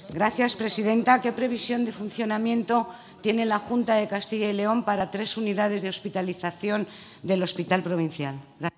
Gracias, presidenta. ¿Qué previsión de funcionamiento tiene la Junta de Castilla y León para 3 unidades de hospitalización del Hospital Provincial? Gracias.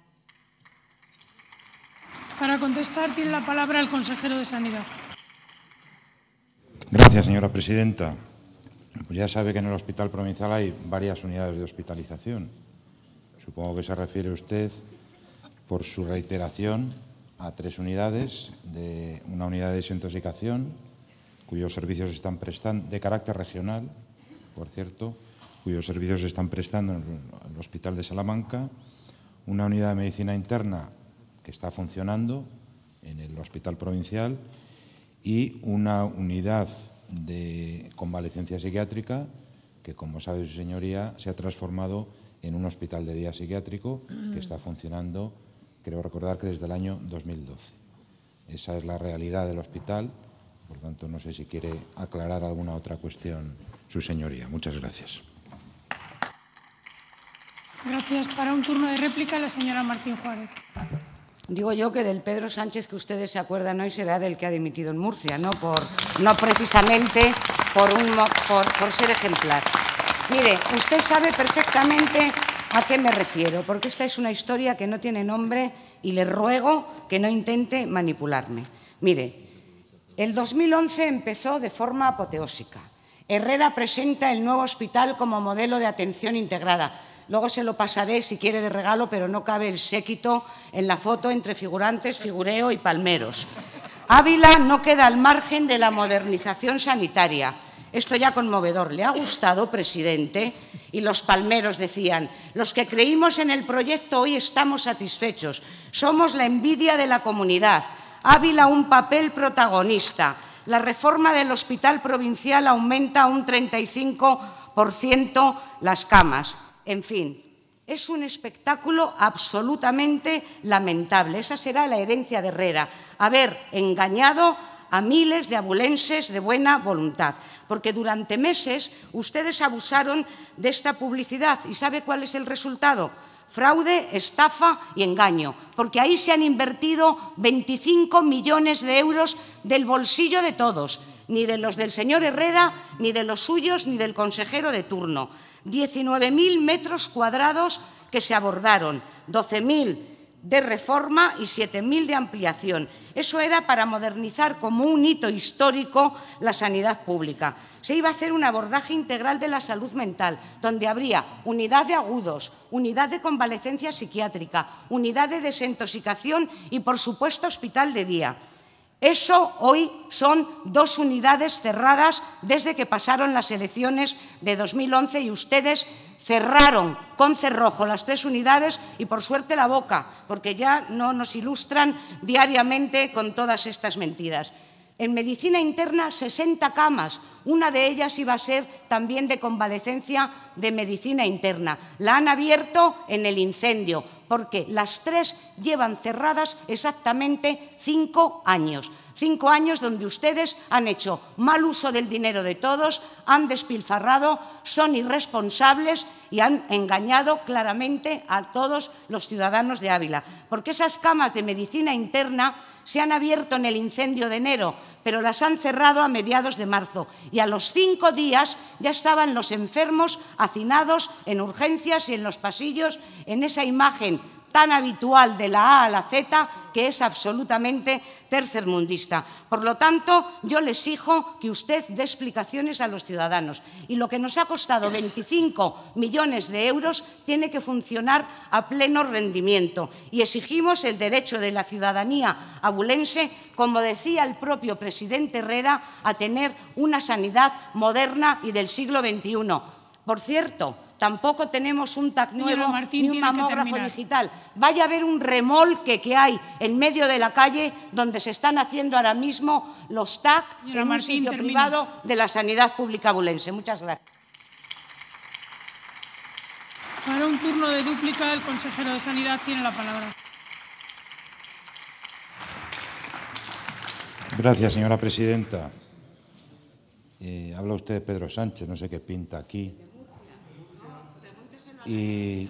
Para contestar tiene la palabra el consejero de Sanidad. Gracias, señora presidenta. Pues ya sabe que en el Hospital Provincial hay varias unidades de hospitalización. Supongo que se refiere usted, por su reiteración, a 3 unidades, una unidad de desintoxicación, cuyos servicios se están prestando, de carácter regional, por cierto, cuyos servicios se están prestando en el Hospital de Salamanca, una unidad de medicina interna que está funcionando en el Hospital Provincial y una unidad de convalecencia psiquiátrica que, como sabe su señoría, se ha transformado en un hospital de día psiquiátrico que está funcionando, creo recordar que desde el año 2012. Esa es la realidad del hospital, por tanto no sé si quiere aclarar alguna otra cuestión su señoría. Muchas gracias. Gracias. Para un turno de réplica, la señora Martín Juárez. Digo yo que del Pedro Sánchez que ustedes se acuerdan hoy será del que ha dimitido en Murcia, no precisamente por ser ejemplar. Mire, usted sabe perfectamente a qué me refiero, porque esta es una historia que no tiene nombre y le ruego que no intente manipularme. Mire, el 2011 empezó de forma apoteósica. Herrera presenta el nuevo hospital como modelo de atención integrada. Luego se lo pasaré si quiere de regalo, pero no cabe el séquito en la foto entre figurantes, figureo y palmeros. Ávila no queda al margen de la modernización sanitaria. Esto ya conmovedor. ¿Le ha gustado, presidente? Y los palmeros decían: los que creímos en el proyecto hoy estamos satisfechos. Somos la envidia de la comunidad. Ávila un papel protagonista. La reforma del Hospital Provincial aumenta un 35% las camas. En fin, es un espectáculo absolutamente lamentable. Esa será la herencia de Herrera, haber engañado a miles de abulenses de buena voluntad, porque durante meses ustedes abusaron de esta publicidad. ¿Y sabe cuál es el resultado? Fraude, estafa y engaño, porque ahí se han invertido 25 millones de euros del bolsillo de todos, ni de los del señor Herrera, ni de los suyos, ni del consejero de turno. 19.000 metros cuadrados que se abordaron, 12.000 de reforma y 7.000 de ampliación. Eso era para modernizar como un hito histórico la sanidad pública. Se iba a hacer un abordaje integral de la salud mental, donde habría unidad de agudos, unidad de convalecencia psiquiátrica, unidad de desintoxicación y, por supuesto, hospital de día. Eso hoy son 2 unidades cerradas desde que pasaron las elecciones de 2011 y ustedes cerraron con cerrojo las 3 unidades y, por suerte, la boca, porque ya no nos ilustran diariamente con todas estas mentiras. En medicina interna, 60 camas. Una de ellas iba a ser también de convalecencia de medicina interna. La han abierto en el incendio, porque las 3 llevan cerradas exactamente 5 años. 5 años donde ustedes han hecho mal uso del dinero de todos, han despilfarrado, son irresponsables y han engañado claramente a todos los ciudadanos de Ávila. Porque esas camas de medicina interna se han abierto en el incendio de enero, pero las han cerrado a mediados de marzo. Y a los 5 días ya estaban los enfermos hacinados en urgencias y en los pasillos, en esa imagen tan habitual de la A a la Z, que es absolutamente tercermundista. Por lo tanto, yo le exijo que usted dé explicaciones a los ciudadanos. Y lo que nos ha costado 25 millones de euros tiene que funcionar a pleno rendimiento. Y exigimos el derecho de la ciudadanía abulense, como decía el propio presidente Herrera, a tener una sanidad moderna y del siglo XXI. Por cierto, tampoco tenemos un TAC nuevo ni un mamógrafo digital. Vaya a ver un remolque que hay en medio de la calle donde se están haciendo ahora mismo los TAC en un sitio privado de la sanidad pública abulense. Muchas gracias. Para un turno de dúplica, el consejero de Sanidad tiene la palabra. Gracias, señora presidenta. Habla usted de Pedro Sánchez, no sé qué pinta aquí. Y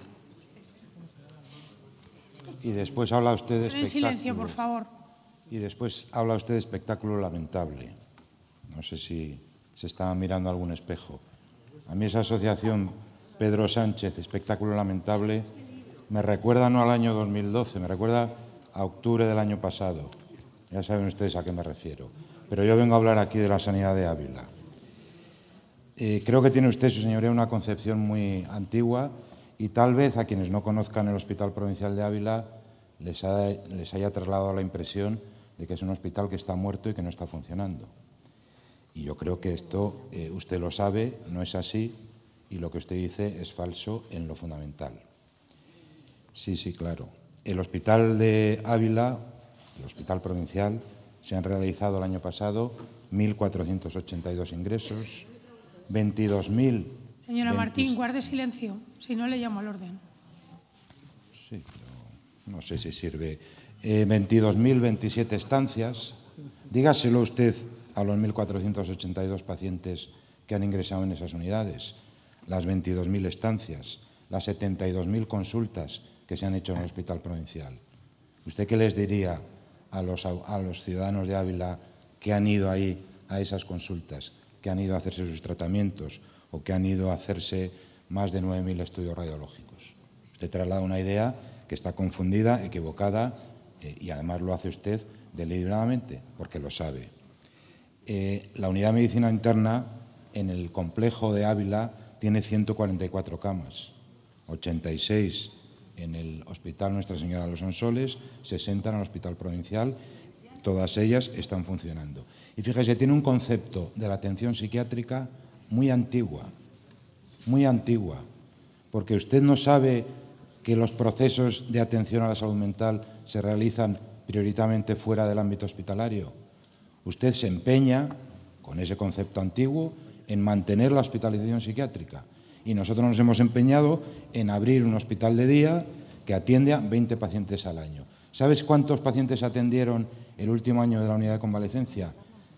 después habla usted de espectáculo. En silencio, por favor. Y después habla usted de espectáculo lamentable. No sé si se estaban mirando algún espejo. A mí esa asociación Pedro Sánchez, espectáculo lamentable, me recuerda no al año 2012, me recuerda a octubre del año pasado. Ya saben ustedes a qué me refiero. Pero yo vengo a hablar aquí de la sanidad de Ávila. Creo que tiene usted, su señoría, una concepción muy antigua y tal vez a quienes no conozcan el Hospital Provincial de Ávila les haya trasladado la impresión de que es un hospital que está muerto y que no está funcionando. Y yo creo que esto, usted lo sabe, no es así, y lo que usted dice es falso en lo fundamental. Sí, claro. El Hospital de Ávila, el Hospital Provincial, se han realizado el año pasado 1.482 ingresos, 22.000... Señora Martín, guarde silencio, si no le llamo al orden. Sí, pero no sé si sirve. 22.027 estancias. Dígaselo usted a los 1.482 pacientes que han ingresado en esas unidades, las 22.000 estancias, las 72.000 consultas que se han hecho en el Hospital Provincial. ¿Usted qué les diría a los ciudadanos de Ávila que han ido ahí a esas consultas, que han ido a hacerse sus tratamientos o que han ido a hacerse más de 9.000 estudios radiológicos? Usted traslada una idea que está confundida, equivocada, y además lo hace usted deliberadamente, porque lo sabe. La unidad de medicina interna en el complejo de Ávila tiene 144 camas, 86 en el Hospital Nuestra Señora de los Sonsoles, 60 en el Hospital Provincial, todas ellas están funcionando. Y fíjese, tiene un concepto de la atención psiquiátrica muy antigua, porque usted no sabe que los procesos de atención a la salud mental se realizan prioritariamente fuera del ámbito hospitalario. Usted se empeña, con ese concepto antiguo, en mantener la hospitalización psiquiátrica. Y nosotros nos hemos empeñado en abrir un hospital de día que atiende a 20 pacientes al año. ¿Sabes cuántos pacientes atendieron el último año de la unidad de convalecencia?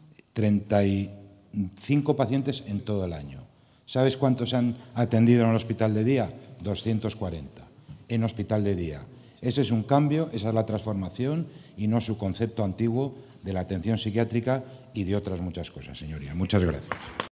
35 pacientes en todo el año. ¿Sabes cuántos han atendido en el hospital de día? 240 en hospital de día. Ese es un cambio, esa es la transformación y no su concepto antiguo de la atención psiquiátrica y de otras muchas cosas, señoría. Muchas gracias.